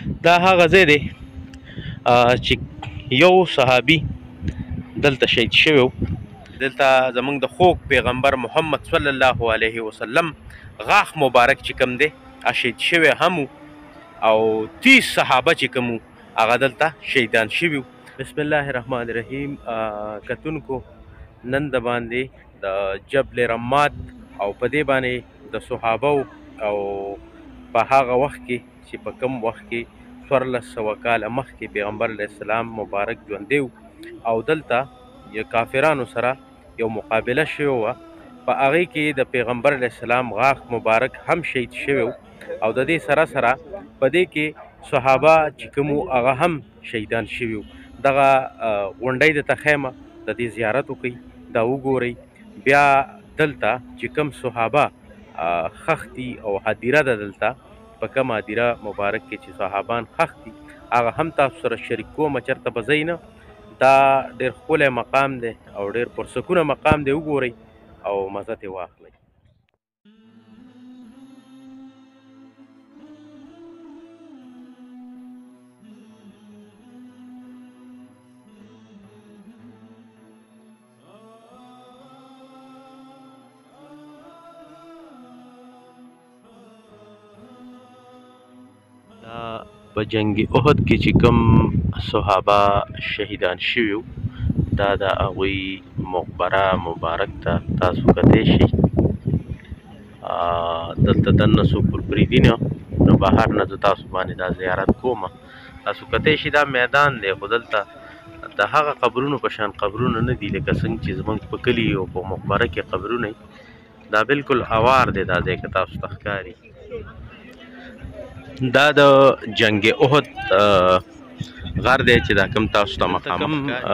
دا هغه ځای دی چې یو صحابي دلته شهید شوی و. دلته زمونږ د خوږ پیغمبر محمد صلی الله علیه وسلم غاښ مبارک چې کوم دی شهید شوی هم او 30 صحابه چې کوم هغه دلته شهیدان شوي وو. بسم الله الرحمن الرحیم. کتونکو نن د باندې د جبل رمات او په دې باندې د صحابه او په هغه وخت کې چې په کوم وخت کې 1400 کاله مخکې پیغمبر علیه السلام مبارک ژوندی و او دلته کافرانو سره یو مقابله شوې وه. په هغې کې د پیغمبر علیه السلام غاښ مبارک هم شهید شوی و او د دې سره سره په دې کې صحابه چې کوم هغه هم شهیدان شوي وو. دغه غونډۍ درته ښیمه، د دې زیارت وکئ، دا وګورئ. بیا دلته چې کوم صحابه ښخ دي او هدیره ده دلته په کوم هدیره مبارک کې چې صحابان ښخ دي هغه هم تاسو سره شریک کوم. چېرته به ځئ نه، دا ډېر ښکلی مقام دی او ډېر پرسکونه مقام دی. وګورئ او مزه ترې واخلئ. په جنگ احد کې چې کوم صحابه شهیدان شوي وو دا د هغوی مقبره مبارک ته تاسو کتی شئ. دلته دننه څوک پرېږدي نه، نو بهر نه زه تاسو باندې دا زیارت کوم. تاسو کتی شئ، دا میدان دی خو دلته د هغه قبرونو په شان قبرونه نه دي لکه څنګه چې زموږ په کلي او په مقبره کې قبرونه وي. دا بالکل اوار دی دا ځای که تاسو ته ښکاري. دا د جنگ احد غر دی چې دا کوم تاسو ته مخامخ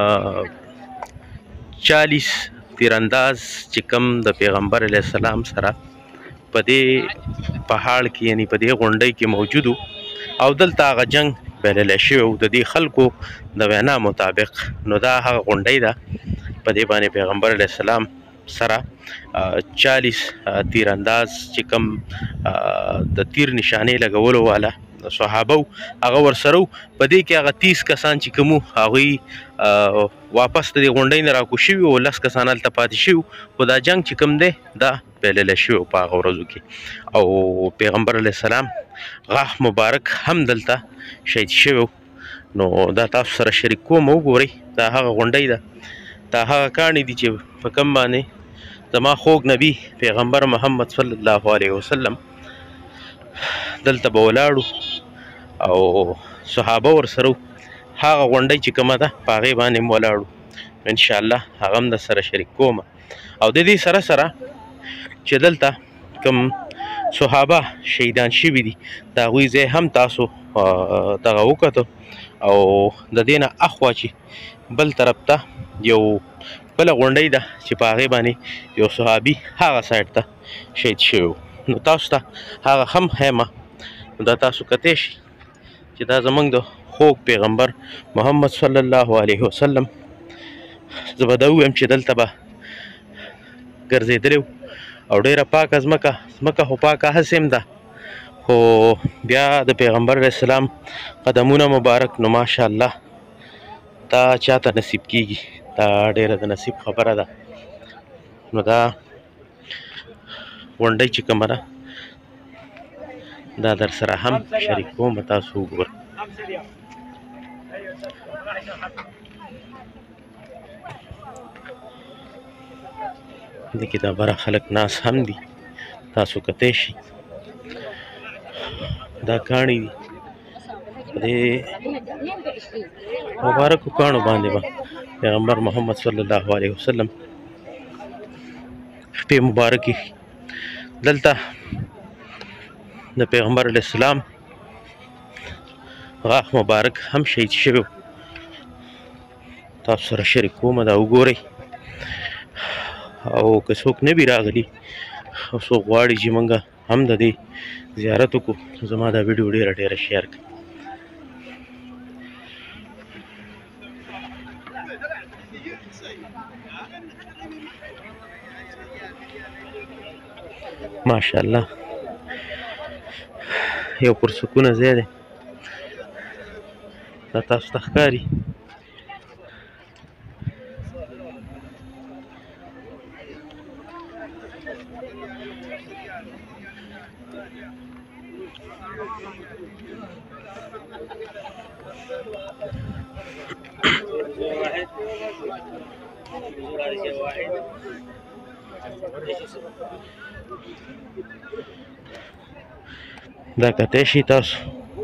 40 تیرانداز چې کوم د پیغمبر علیه السلام سره په دې پهاړ کې یعنی په دې غونډۍ کې موجود وو او دلته هغه جنګ بللی شوی و د دې خلکو د وینا مطابق. نو دا هغه غونډۍ ده په دې باندې پیغمبر علیه السلام سره 40 تیرانداز چې کوم د تیر نشانې لګولو والا صحابه و هغه ورسره و. په دې کې هغه 30 کسان چې کوم هغوی واپس د دې غونډۍ نه راکوز شوي او 10 کسان هلته پاتې شوي. خو دا جنګ چې کوم دی دا بللی شوی په هغه ورځو کې او پیغمبر علیه السلام غاښ مبارک هم دلته شهید شوی. نو دا تاسو سره شریک کوم. وګورئ دا هغه غونډۍ ده، دا هغه کاڼي دي چې په کوم باندې زما خوږ نبی پیغمبر محمد صلی الله علیه وسلم دلته به ولاړو او صحابه ورسره وو. هغه غونډۍ چې کومه ده په هغې باندې م ولاړو. انشاءالله هغه هم در سره شریک کوم. او د دې سره سره چې دلته کوم صحابه شهیدان شوي دي د هغوی ځای هم تاسو دغه وکتو او د دې نه اخوا چې بل طرف ته یو بله غونډۍ ده چې په هغې باندې یو صحابي هغه سایډ ته شهید شوی و. نو تاسو ته هغه هم ښیمه، نو دا تاسو کتی شئ چې دا زموږ د خوږ پیغمبر محمد صلی الله علیه وسلم. زه به دا ووایم چې دلته به ګرځېدلی و او ډېره پاکه ځمکه خو پاکه هسې هم ده خو بیا د پیغمبر علیه السلام قدمونه مبارک نو ماشاءالله دا چاته نصیب کیږي، دا ډېره د نصیب خبره ده. نو دا غونډۍ چې کومه ده دا در سره هم شریک کوم. تاسو وګورئ. دې کې دا بره خلک ناست هم دي، تاسو کتی شئ. دا کاڼي دي په دې مبارکو کاڼو باندې به پیغمبر محمد صلی الله علیه وسلم خپې مبارکې دلته د پیغمبر علیه السلام غاښ مبارک هم شهید شوی و. تاسو سره شریک کوم. دا وګورئ او که څوک نه وي راغلي او څوک غواړي چې موږ هم د دې زیارت وکړو زما دا ویډیو ډېره شیر کړئ. ماشاءالله یو پرسکونه ځای دی دا تاسو ته ښکاري. دا کتی شي تاسو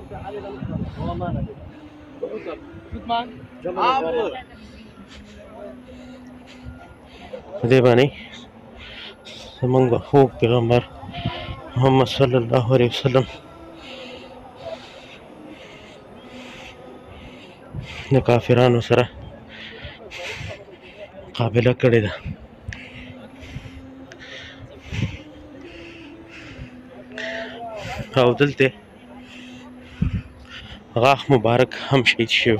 په دې باندې زموږ د خوږ پیغمبر محمد صلی الله علیه وسلم د کافرانو سره مقابله کړې ده. او دلته غاښ مبارک هم شهید شوی.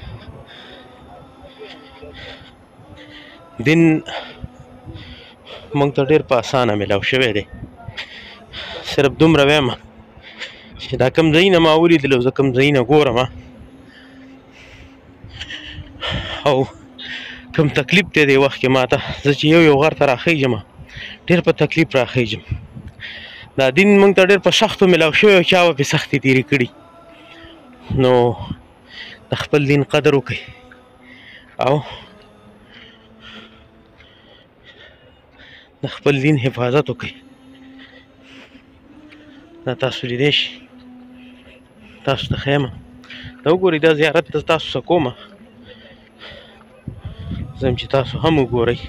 دین موږ ته ډېر په اسانه میلاو شوی دی. صرف دومره وایم چې دا کوم ځایونه ما ولیدل او زه کوم ځایونه ګورم او کوم تکلیف دی دې وخت کې ماته، زه چې یو غر ته راخیږم ډېر په تکلیف راخیږم. دا دین موږ ته ډېر په سختو میلاو شوی او چا به پرې سختې تېرې کړي. نو د خپل دین قدر وکړئ او د خپل دین حفاظت وکړئ. دا تاسو لیدی شئ، تاسو ته ښیم. دا وګورئ، دا زیارت ته تاسو څه کومه زم چې تاسو هم وګورئ.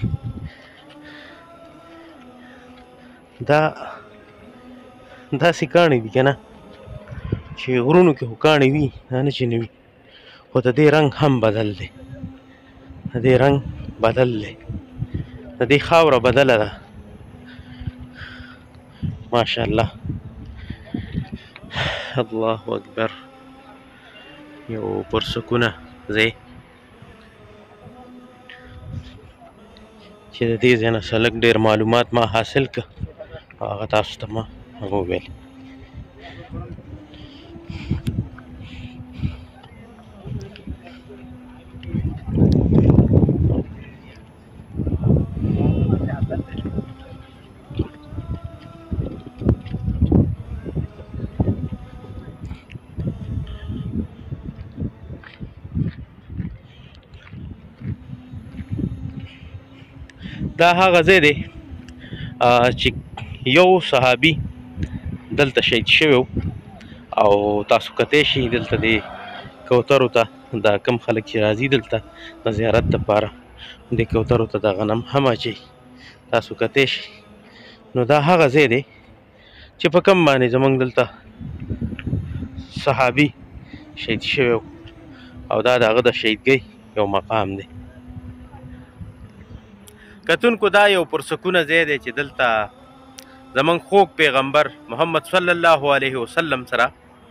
دا داسې کاڼي دي که نه چې غرونو کې خو کاڼي وي، دا نه چې نه وي، خو د دې رنګ هم بدل دی، د دې رنګ بدل دی، د دې خاوره بدله ده. ماشاءالله، الله اکبر. یو پرسکونه ځای چې د دې ځای نه څه لږ ډېر معلومات ما حاصل کړه او هغه تاسو ته ما وویل. دا هغه ځای دی چې یو صحابي دلته شهید شوی و او تاسو کتی شئ دلته د کوترو ته دا کم خلک چې راځي دلته د زیارت دپاره د کوترو ته دا غنم هم اچوي، تاسو کتی شئ. نو دا هغه ځای دی چې په کم باندې زموږ دلته صحابي شهید شوی و او دا د هغه د شهیدګۍ یو مقام دی. کتونکو دا یو پرسکونه ځای دی چې دلته زموږ خوږ پیغمبر محمد صلی الله علیه وسلم سره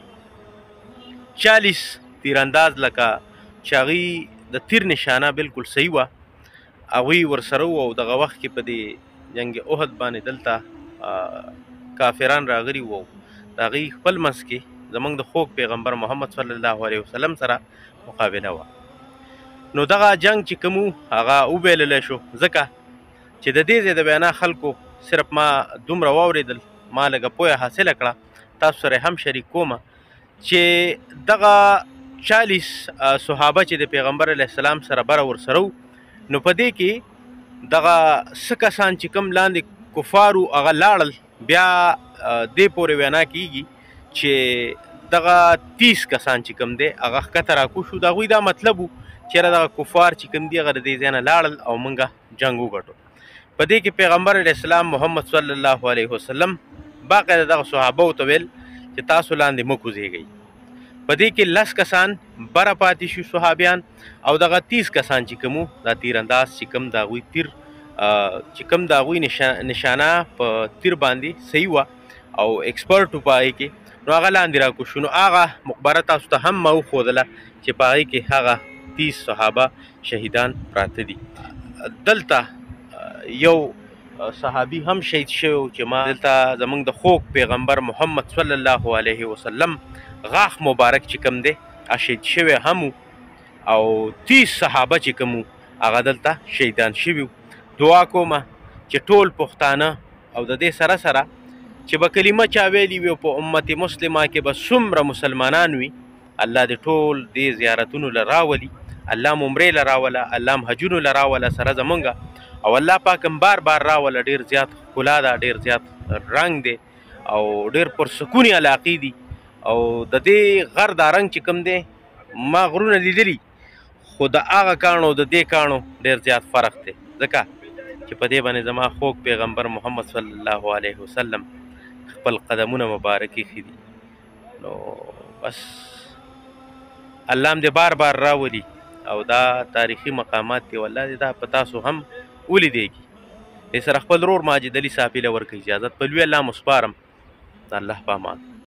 40 تیرانداز لکه چې هغوی د تیر نشانه بلکل صحیح وه، هغوی ورسره وو او دغه وخت کې په دې جنګ احد باندې دلته کافران راغلي وو، د هغوی خپل منځ کې زموږ د خوږ پیغمبر محمد صلی الله علیه وسلم سره مقابله وه. نو دغه جنګ چې کوم هغه وبایللی شو ځکه چې د دې ځای د بیانا خلکو صرف ما دومره واورېدل، ما لږه پویه حاصله کړه، تاسو سره هم شریک کومه چې دغه 40 صحابه چې د پیغمبر علیه السلام سره بره ورسره وو، نو په دې کې دغه څه کسان چې کوم لاندې کفارو هغه لاړل، بیا دې پورې وینا کېږي چې دغه 30 کسان چې کوم دی هغه ښکته راکوز شو. د هغوی دا مطلب و چې یاره دغه کفار چې کوم دي هغه د دې ځای نه لاړل او موږ جنګ وګټو. په دې کې پیغمبر علیه السلام محمد صلی الله علیه وسلم باقاعده دغه صحابه ته ویل چې تاسو لاندې مه کوزېږئ. په دې کې 10 کسان بره پاتې شو صحابیان او دغه 30 کسان چې کوم دا تیرانداز چې کوم د هغوی تیر چې کوم د هغوی نشانه په تیر باندې صحیح وه او ایکسپرټ و په هغې کې، نو هغه لاندې راکوز شو. نو هغه مقبره تاسو ته هم ما وښودله چې په هغې کې هغه 30 صحابه شهیدان پراته دي. دلته یو صحابي هم شهید شوی چې ما دلته زموږ د خوږ پیغمبر محمد صلی الله علیه وسلم غاښ مبارک چې کوم دی شهید شوی هم او 30 صحابه چې کوم هغه دلته شهیدان شوي. دعا کومه چې ټول پښتانه او د دې سره سره چې به کلمه چا ویلي وي په امت مسلمه کې به څومره مسلمانان وي، الله دې ټول دې زیارتونو له راولي، الله م عمرې له راوله، الله م حجونو له راوله سره زمونږه، او الله پاک هم بار بار راوله. ډېر زیات ښکلا ده، ډېر زیات رنګ دی او ډېر پرسکونې علاقې دي. او د دې غر دا رنګ چې کوم دی ما غرونه لیدلي، خو د هغه کاڼو د دې کاڼو ډېر زیات فرق دی، ځکه چې په دې باندې زما خوږ پیغمبر محمد صلی الله علیه وسلم خپل قدمونه مبارک ایښي دي. نو بس الله هم دې بار بار راولي او دا تاریخي مقامات دي والله دې دا په تاسو هم ولیدېږي. دې سره خپل ورور ماجد علي صافي له ورکړئ اجازت. په لوی الله مو سپارم. د الله په امان.